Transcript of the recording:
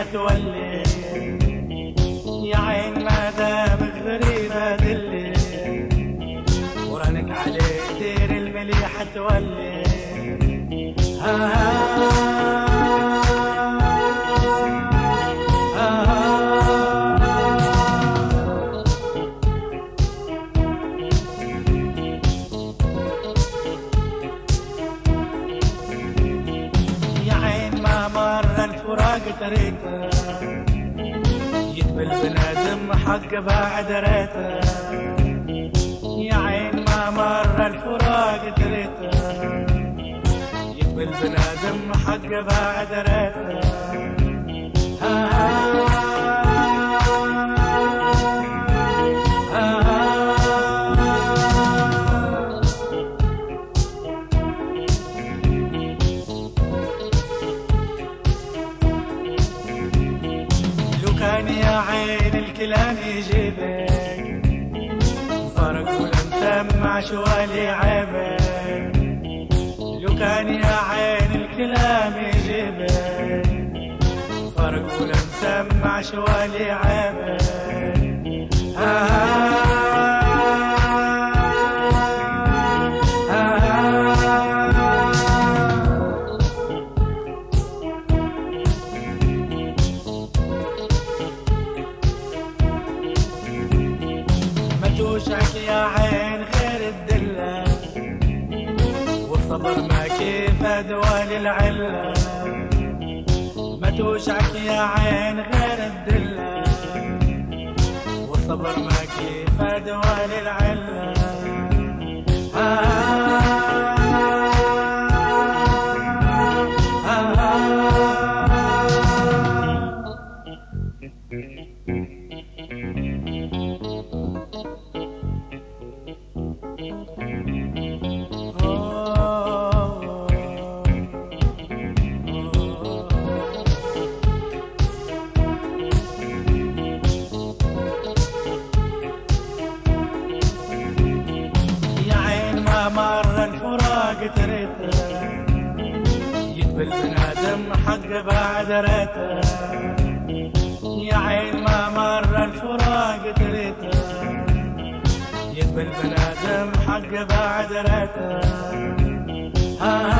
حتولي، يا عين ما دامك غريبة دلي، ورنك عليه دير المليح حتولي. الفراق تريته يتبل بنادم حق بعد ريته، يا عين ما مر الفراق تريته يتبل بنادم حق بعد ريته. كان يا عين الكلام يجيبك فرق ولا مسمع شوالي عيبك، لو كان يا عين الكلام يجيبك فرق ولا مسمع شوالي عيبك. توشعك يا عين غير الدلة، والصبر ما كيف أدوال العلة. ما توشعك يا عين غير الدلة، والصبر ما كيف أدوال العلة. مر الفراق تريته يتبل بنادم حق بعد ريته، يا عين ما مر الفراق تريته يتبل بنادم حق بعد ريته.